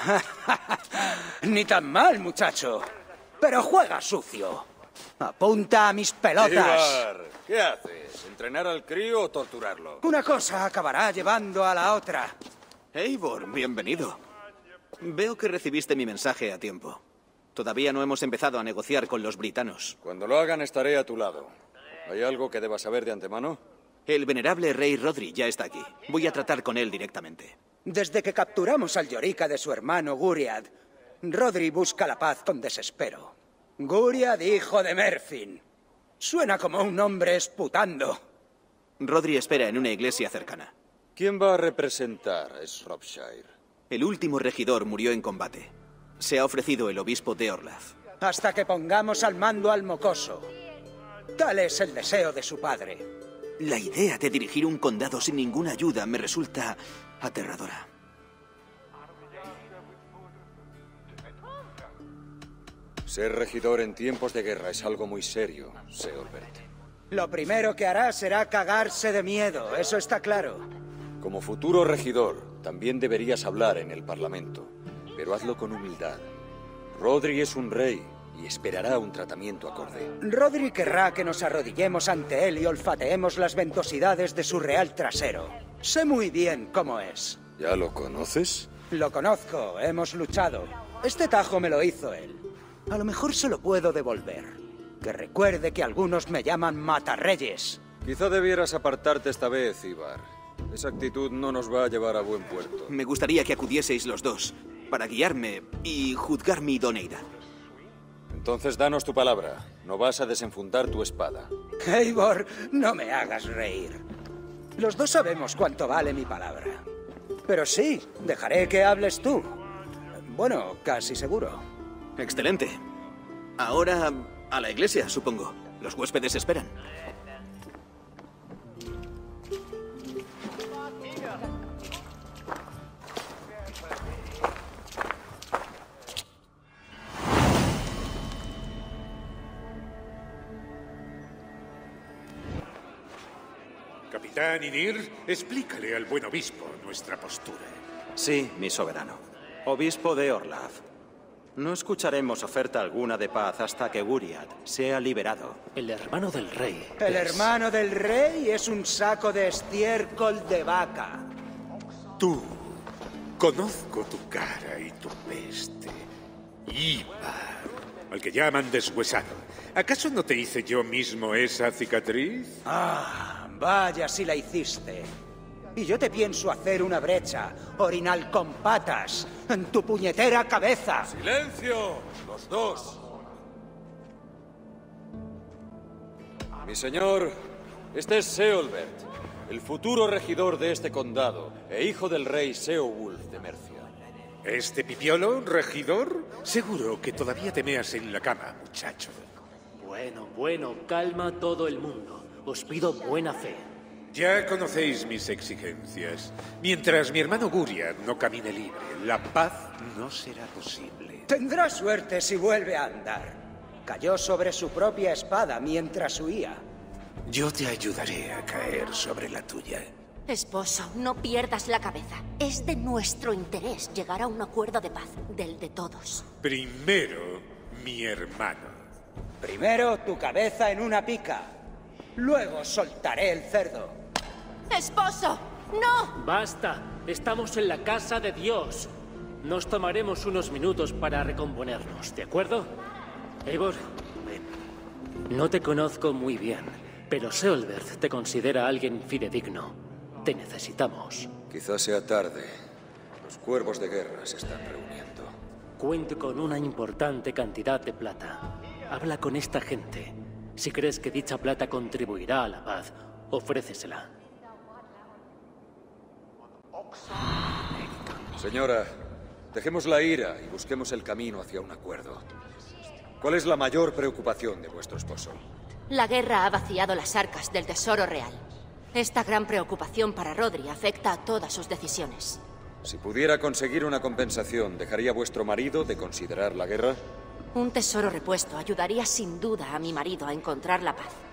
Ni tan mal, muchacho. Pero juega sucio. Apunta a mis pelotas. Ivar, ¿qué haces? ¿Entrenar al crío o torturarlo? Una cosa acabará llevando a la otra. Eivor, bienvenido. Veo que recibiste mi mensaje a tiempo. Todavía no hemos empezado a negociar con los britanos. Cuando lo hagan estaré a tu lado. ¿Hay algo que deba saber de antemano? El venerable rey Rodri ya está aquí. Voy a tratar con él directamente. Desde que capturamos al Yorica de su hermano Guriad, Rodri busca la paz con desespero. Guriad, hijo de Merfin. Suena como un hombre esputando. Rodri espera en una iglesia cercana. ¿Quién va a representar a Shropshire? El último regidor murió en combate. Se ha ofrecido el obispo de Orlaz. Hasta que pongamos al mando al mocoso. Tal es el deseo de su padre. La idea de dirigir un condado sin ninguna ayuda me resulta aterradora. Ser regidor en tiempos de guerra es algo muy serio, Seolbert. Lo primero que hará será cagarse de miedo, eso está claro. Como futuro regidor, también deberías hablar en el Parlamento, pero hazlo con humildad. Rodri es un rey y esperará un tratamiento acorde. Rodri querrá que nos arrodillemos ante él y olfateemos las ventosidades de su real trasero. Sé muy bien cómo es. ¿Ya lo conoces? Lo conozco, hemos luchado. Este tajo me lo hizo él. A lo mejor se lo puedo devolver. Que recuerde que algunos me llaman matarreyes. Quizá debieras apartarte esta vez, Ivar. Esa actitud no nos va a llevar a buen puerto. Me gustaría que acudieseis los dos, para guiarme y juzgar mi idoneidad. Entonces danos tu palabra. No vas a desenfundar tu espada. Eivor, no me hagas reír. Los dos sabemos cuánto vale mi palabra. Pero sí, dejaré que hables tú. Bueno, casi seguro. Excelente. Ahora a la iglesia, supongo. Los huéspedes esperan. Capitán Ynir, explícale al buen obispo nuestra postura. Sí, mi soberano. Obispo de Orlaz. No escucharemos oferta alguna de paz hasta que Guriad sea liberado. El hermano del rey. El hermano del rey es un saco de estiércol de vaca. Tú, conozco tu cara y tu peste. Ivar, al que llaman deshuesado. ¿Acaso no te hice yo mismo esa cicatriz? Ah, vaya si la hiciste. Y yo te pienso hacer una brecha, orinal con patas, en tu puñetera cabeza. ¡Silencio! ¡Los dos! Mi señor, este es Seolbert, el futuro regidor de este condado e hijo del rey Seowulf de Mercia. ¿Este pipiolo, regidor? Seguro que todavía te meas en la cama, muchacho. Bueno, calma a todo el mundo. Os pido buena fe. Ya conocéis mis exigencias. Mientras mi hermano Guriad no camine libre, la paz no será posible. Tendrá suerte si vuelve a andar. Cayó sobre su propia espada mientras huía. Yo te ayudaré a caer sobre la tuya. Esposo, no pierdas la cabeza. Es de nuestro interés llegar a un acuerdo de paz, del de todos. Primero, mi hermano. Primero tu cabeza en una pica. Luego soltaré el cerdo. ¡Esposo! ¡No! ¡Basta! Estamos en la casa de Dios. Nos tomaremos unos minutos para recomponernos, ¿de acuerdo? Eivor, ven. No te conozco muy bien, pero Seolbert te considera alguien fidedigno. Te necesitamos. Quizás sea tarde. Los cuervos de guerra se están reuniendo. Cuento con una importante cantidad de plata. Habla con esta gente. Si crees que dicha plata contribuirá a la paz, ofrécesela. Señora, dejemos la ira y busquemos el camino hacia un acuerdo. ¿Cuál es la mayor preocupación de vuestro esposo? La guerra ha vaciado las arcas del tesoro real. Esta gran preocupación para Rodri afecta a todas sus decisiones. Si pudiera conseguir una compensación, ¿dejaría vuestro marido de considerar la guerra? Un tesoro repuesto ayudaría sin duda a mi marido a encontrar la paz.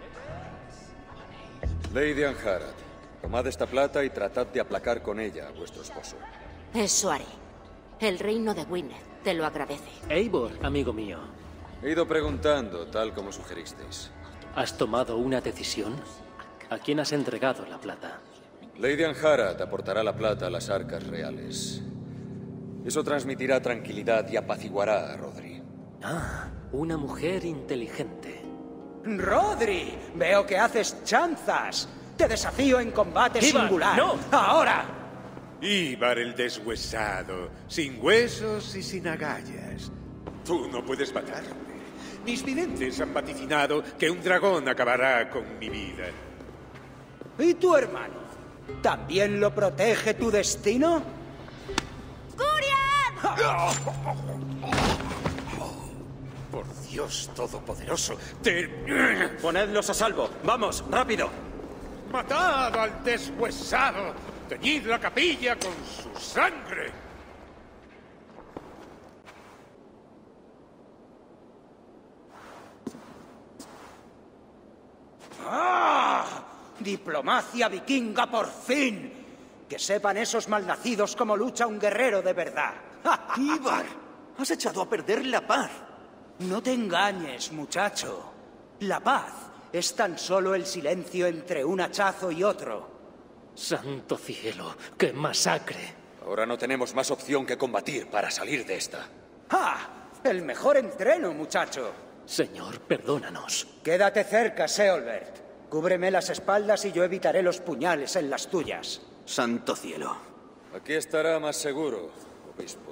Lady Anharad, tomad esta plata y tratad de aplacar con ella a vuestro esposo. Eso haré. El reino de Gwynedd te lo agradece. Eivor, amigo mío, He ido preguntando, tal como sugeristeis. ¿has tomado una decisión? ¿A quién has entregado la plata? Lady Anhara te aportará la plata a las arcas reales. Eso transmitirá tranquilidad y apaciguará a Rodri. Ah, una mujer inteligente. Rodri, veo que haces chanzas. Te desafío en combate Ivar, singular. no. ¡Ahora! Ivar el deshuesado, sin huesos y sin agallas. Tú no puedes matarme. Mis videntes han vaticinado que un dragón acabará con mi vida. ¿Y tu hermano? ¿También lo protege tu destino? Por Dios todopoderoso, te... Ponedlos a salvo. ¡Vamos, rápido! ¡Matad al deshuesado! ¡Teñid la capilla con su sangre! ¡Ah! ¡Diplomacia vikinga por fin! Que sepan esos malnacidos cómo lucha un guerrero de verdad. Ivar, has echado a perder la paz. No te engañes, muchacho. La paz es tan solo el silencio entre un hachazo y otro. ¡Santo cielo! ¡Qué masacre! Ahora no tenemos más opción que combatir para salir de esta. ¡Ah! El mejor entreno, muchacho. Señor, perdónanos. Quédate cerca, Seolbert. Cúbreme las espaldas y yo evitaré los puñales en las tuyas. Santo cielo. Aquí estará más seguro, obispo.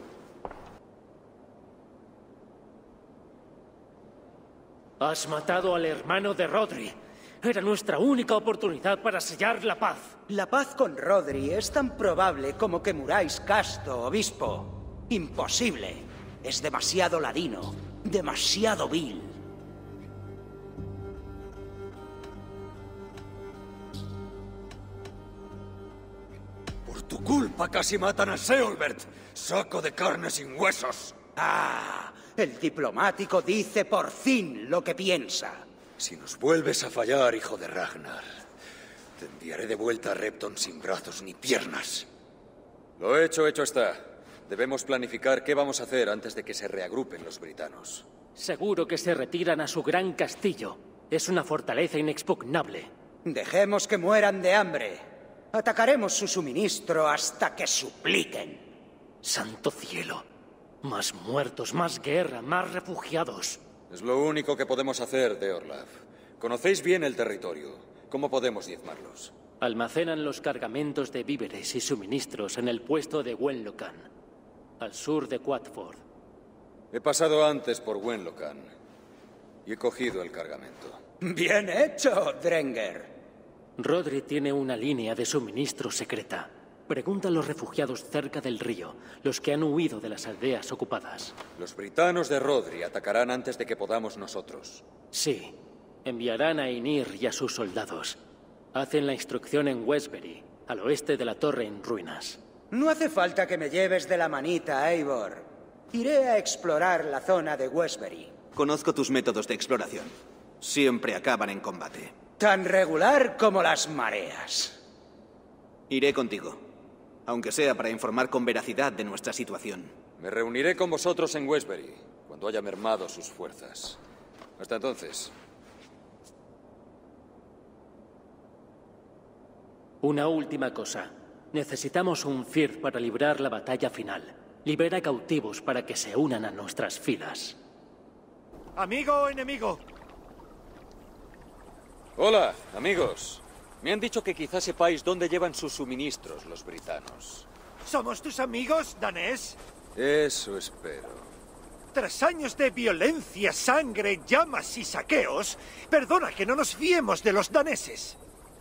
Has matado al hermano de Rodri. Era nuestra única oportunidad para sellar la paz. La paz con Rodri es tan probable como que muráis casto, obispo. Imposible. Es demasiado ladino, demasiado vil. Por tu culpa casi matan a Seolbert, saco de carne sin huesos. Ah, el diplomático dice por fin lo que piensa. Si nos vuelves a fallar, hijo de Ragnar, te enviaré de vuelta a Repton sin brazos ni piernas. Lo hecho está. Debemos planificar qué vamos a hacer antes de que se reagrupen los britanos. Seguro que se retiran a su gran castillo. Es una fortaleza inexpugnable. Dejemos que mueran de hambre. Atacaremos su suministro hasta que supliquen. ¡Santo cielo! Más muertos, más guerra, más refugiados. Es lo único que podemos hacer, de Orlaf. Conocéis bien el territorio. ¿Cómo podemos diezmarlos? Almacenan los cargamentos de víveres y suministros en el puesto de Wenlocan, al sur de Quatford. He pasado antes por Wenlocan y he cogido el cargamento. Bien hecho, Drenger. Rodri tiene una línea de suministro secreta. Pregunta a los refugiados cerca del río, los que han huido de las aldeas ocupadas. Los britanos de Rodri atacarán antes de que podamos nosotros. Sí, enviarán a Einir y a sus soldados. Hacen la instrucción en Westbury, al oeste de la torre en ruinas. No hace falta que me lleves de la manita, Eivor. Iré a explorar la zona de Westbury. Conozco tus métodos de exploración. Siempre acaban en combate. Tan regular como las mareas. Iré contigo, aunque sea para informar con veracidad de nuestra situación. Me reuniré con vosotros en Westbury, cuando haya mermado sus fuerzas. Hasta entonces. Una última cosa. Necesitamos un Firth para librar la batalla final. Libera cautivos para que se unan a nuestras filas. ¿Amigo o enemigo? Hola, amigos. Me han dicho que quizás sepáis dónde llevan sus suministros los britanos. ¿Somos tus amigos, danés? Eso espero. Tras años de violencia, sangre, llamas y saqueos, perdona que no nos fiemos de los daneses.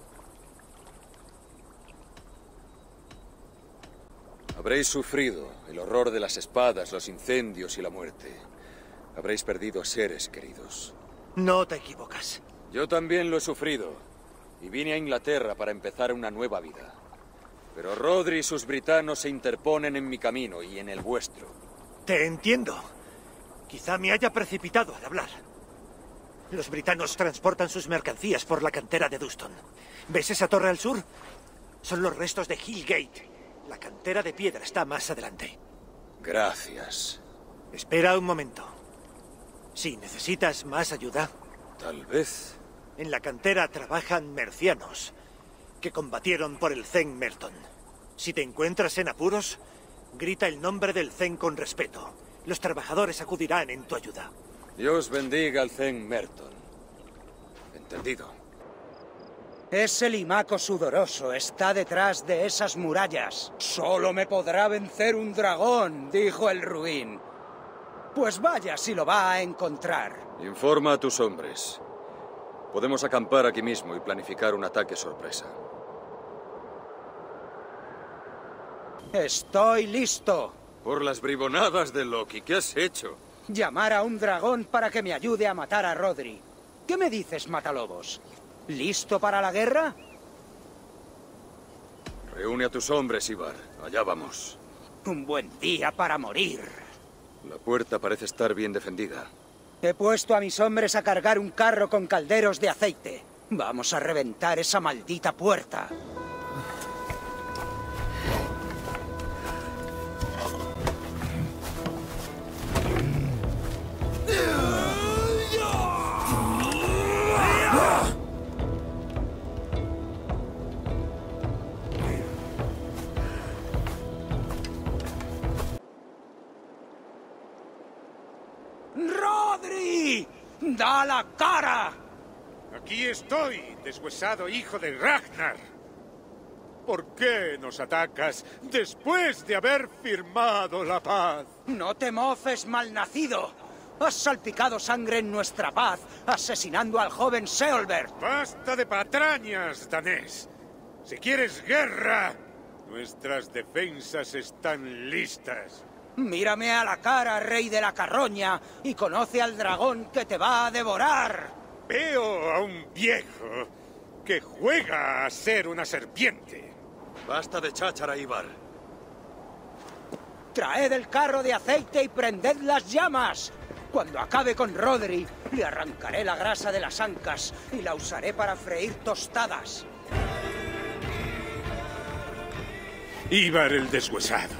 Habréis sufrido el horror de las espadas, los incendios y la muerte. Habréis perdido seres queridos. No te equivocas. Yo también lo he sufrido. Y vine a Inglaterra para empezar una nueva vida. Pero Rodri y sus britanos se interponen en mi camino y en el vuestro. Te entiendo. Quizá me haya precipitado al hablar. Los britanos transportan sus mercancías por la cantera de Duston. ¿Ves esa torre al sur? Son los restos de Hillgate. La cantera de piedra está más adelante. Gracias. Espera un momento. Si necesitas más ayuda, Tal vez. en la cantera trabajan mercianos que combatieron por el Zen Merton. Si te encuentras en apuros, grita el nombre del Zen con respeto. Los trabajadores acudirán en tu ayuda. Dios bendiga al Zen Merton. Entendido. Ese limaco sudoroso está detrás de esas murallas. Solo me podrá vencer un dragón, dijo el ruin. Pues vaya si lo va a encontrar. Informa a tus hombres. Podemos acampar aquí mismo y planificar un ataque sorpresa. Estoy listo. Por las bribonadas de Loki, ¿qué has hecho? Llamar a un dragón para que me ayude a matar a Rodri. ¿Qué me dices, Matalobos? ¿Listo para la guerra? Reúne a tus hombres, Ivar. Allá vamos. Un buen día para morir. La puerta parece estar bien defendida. He puesto a mis hombres a cargar un carro con calderos de aceite. Vamos a reventar esa maldita puerta. ¡Rodri! ¡Da la cara! Aquí estoy, deshuesado hijo de Ragnar. ¿Por qué nos atacas después de haber firmado la paz? No te mofes, malnacido. Has salpicado sangre en nuestra paz, asesinando al joven Seolbert. Basta de patrañas, danés. Si quieres guerra, nuestras defensas están listas. Mírame a la cara, rey de la carroña, y conoce al dragón que te va a devorar. Veo a un viejo que juega a ser una serpiente. Basta de cháchara, Ivar. Traed el carro de aceite y prended las llamas. Cuando acabe con Rodri, le arrancaré la grasa de las ancas y la usaré para freír tostadas. Ivar el deshuesado.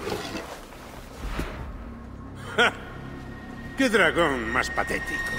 ¡Ja! ¡Qué dragón más patético!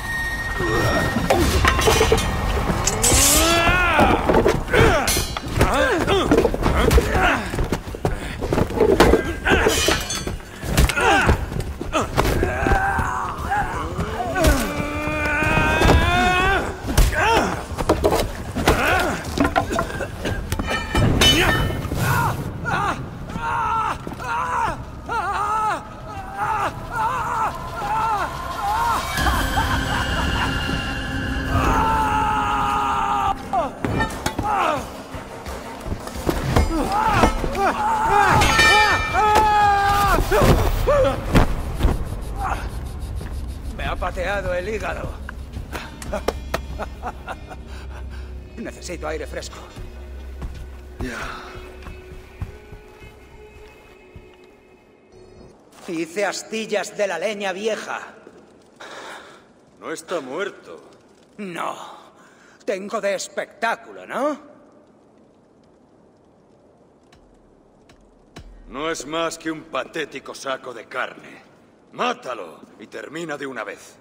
Me ha pateado el hígado. Necesito aire fresco. Hice astillas de la leña vieja. No está muerto. No. Tengo de espectáculo, ¿no? No es más que un patético saco de carne. ¡Mátalo! Y termina de una vez.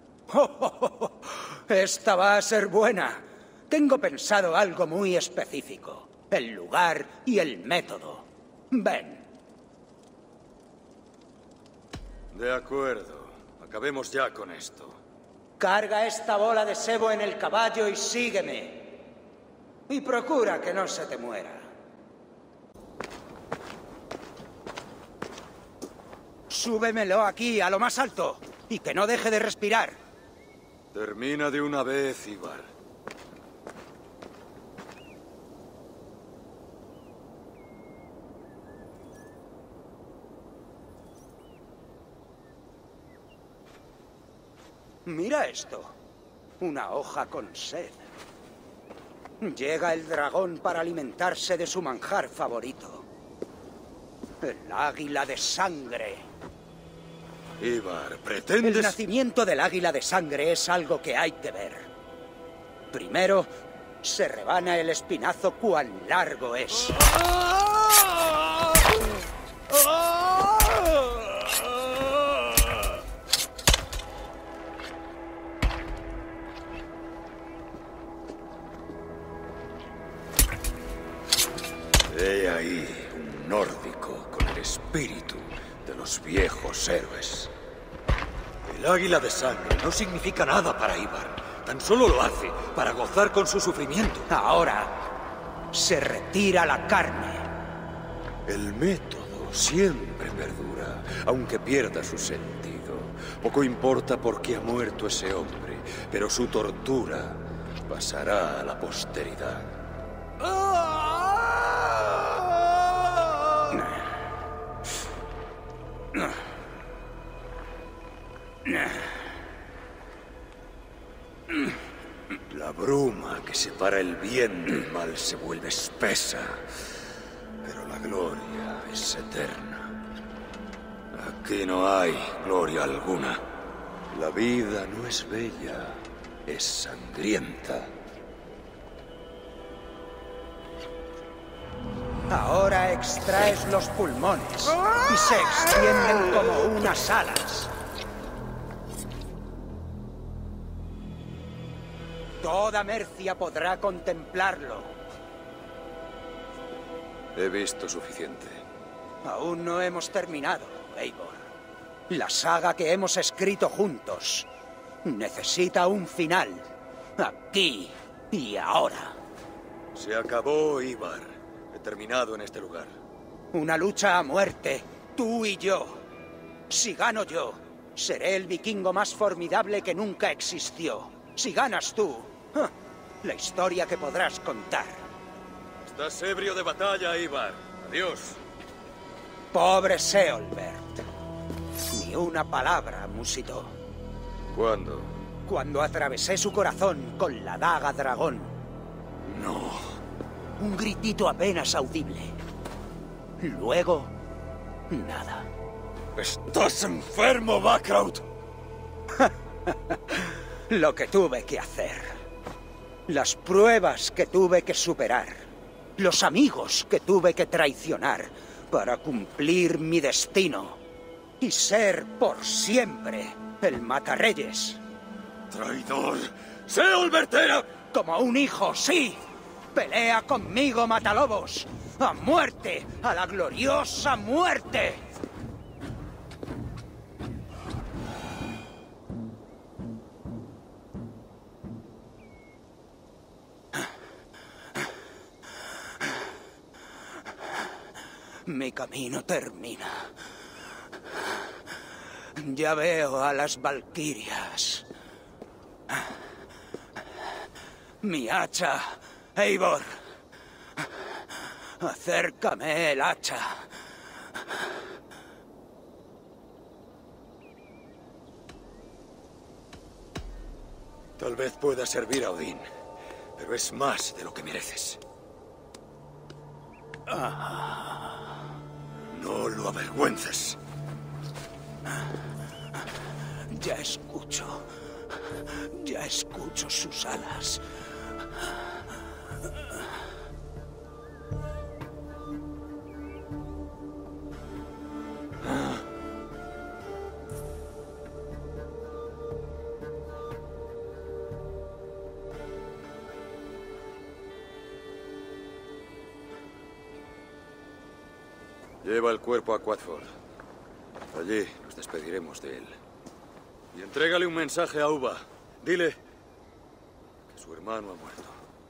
Esta va a ser buena. Tengo pensado algo muy específico. El lugar y el método. Ven. De acuerdo. Acabemos ya con esto. Carga esta bola de sebo en el caballo y sígueme. Y procura que no se te muera. Súbemelo aquí, a lo más alto, y que no deje de respirar. Termina de una vez, Ivar. Mira esto. Una hoja con sed. Llega el dragón para alimentarse de su manjar favorito. El águila de sangre. Ivar, El ¿pretendes...? nacimiento del águila de sangre es algo que hay que ver. Primero, se rebana el espinazo cuán largo es. He ahí un nórdico con el espíritu de los viejos héroes. El águila de sangre no significa nada para Ivar. Tan solo lo hace para gozar con su sufrimiento. Ahora se retira la carne. El método siempre perdura, aunque pierda su sentido. Poco importa por qué ha muerto ese hombre, pero su tortura pasará a la posteridad. La bruma que separa el bien del mal se vuelve espesa, pero la gloria es eterna. Aquí no hay gloria alguna. La vida no es bella, es sangrienta. Ahora extraes los pulmones y se extienden como unas alas. Toda Mercia podrá contemplarlo. He visto suficiente. Aún no hemos terminado, Eivor. La saga que hemos escrito juntos necesita un final. Aquí y ahora. Se acabó, Ivar. He terminado en este lugar. Una lucha a muerte, tú y yo. Si gano yo, seré el vikingo más formidable que nunca existió. Si ganas tú, la historia que podrás contar. Estás ebrio de batalla, Ivar. Adiós. Pobre Seolbert. Ni una palabra, musitó. ¿Cuándo? Cuando atravesé su corazón con la daga dragón. No. Un gritito apenas audible. Luego, nada. ¡Estás enfermo, Bakraut! Lo que tuve que hacer. Las pruebas que tuve que superar. Los amigos que tuve que traicionar para cumplir mi destino. Y ser por siempre el matarreyes. ¡Traidor! ¡Seolbert era! Como un hijo, sí. Pelea conmigo, matalobos. ¡A muerte! ¡A la gloriosa muerte! Mi camino termina. Ya veo a las valquirias. Mi hacha, Eivor. Acércame el hacha. Tal vez pueda servir a Odín, pero es más de lo que mereces. No lo avergüences. Ya escucho sus alas. Lleva el cuerpo a Quatford. Allí nos despediremos de él. Y entrégale un mensaje a Uva. Dile que su hermano ha muerto.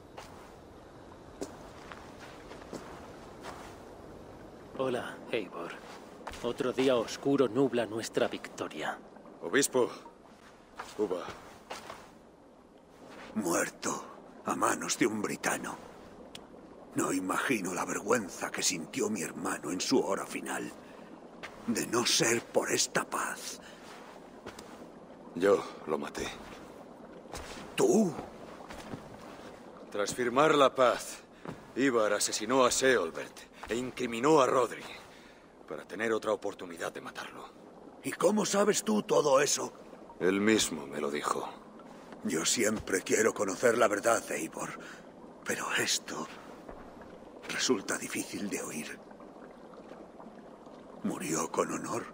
Hola, Eivor. Otro día oscuro nubla nuestra victoria. Obispo, Uva. Muerto a manos de un britano. No imagino la vergüenza que sintió mi hermano en su hora final. De no ser por esta paz. Yo lo maté. ¿Tú? Tras firmar la paz, Ivar asesinó a Seolbert e incriminó a Rodri para tener otra oportunidad de matarlo. ¿Y cómo sabes tú todo eso? Él mismo me lo dijo. Yo siempre quiero conocer la verdad, Eivor. Pero esto resulta difícil de oír. ¿Murió con honor?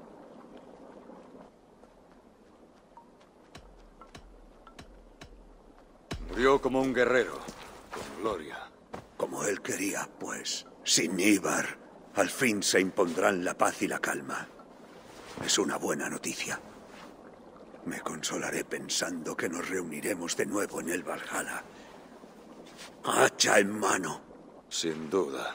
Murió como un guerrero, con gloria. Como él quería, pues. Sin Ivar, al fin se impondrán la paz y la calma. Es una buena noticia. Me consolaré pensando que nos reuniremos de nuevo en el Valhalla. Hacha en mano. Sin duda.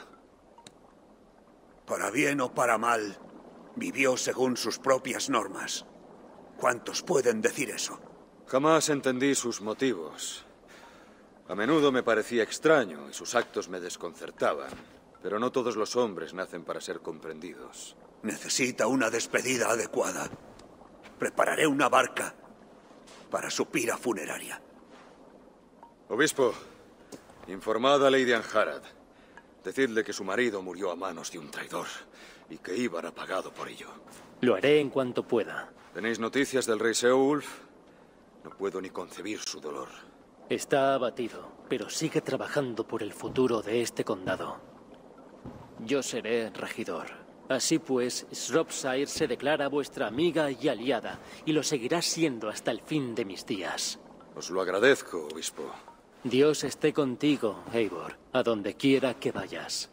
Para bien o para mal, vivió según sus propias normas. ¿Cuántos pueden decir eso? Jamás entendí sus motivos. A menudo me parecía extraño y sus actos me desconcertaban. Pero no todos los hombres nacen para ser comprendidos. Necesita una despedida adecuada. Prepararé una barca para su pira funeraria. Obispo, informad a Lady Anharad. Decidle que su marido murió a manos de un traidor y que Ivar ha pagado por ello. Lo haré en cuanto pueda. ¿Tenéis noticias del rey Seowulf? No puedo ni concebir su dolor. Está abatido, pero sigue trabajando por el futuro de este condado. Yo seré regidor. Así pues, Shropshire se declara vuestra amiga y aliada, y lo seguirá siendo hasta el fin de mis días. Os lo agradezco, obispo. Dios esté contigo, Eivor, a donde quiera que vayas.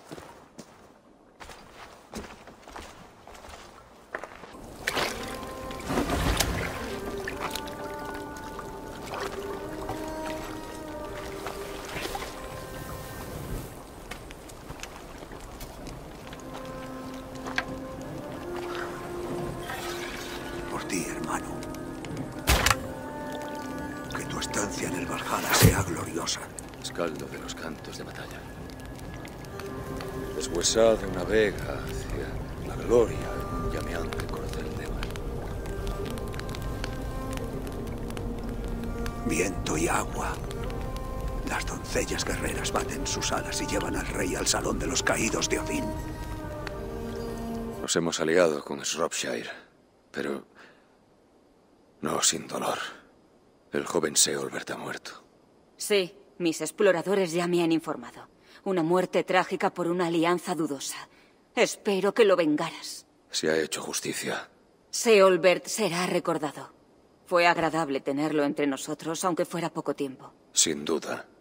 Por ti, hermano. Que tu estancia en el Valhalla sea gloriosa. Escaldo de los cantos de batalla. Deshuesad una vega hacia la gloria en un llameante corcel de mar. Viento y agua. Las doncellas guerreras baten sus alas y llevan al rey al salón de los caídos de Odín. Nos hemos aliado con Shropshire, pero no sin dolor. El joven Seolbert ha muerto. Sí, mis exploradores ya me han informado. Una muerte trágica por una alianza dudosa. Espero que lo vengaras. Se ha hecho justicia. Seolbert será recordado. Fue agradable tenerlo entre nosotros, aunque fuera poco tiempo. Sin duda.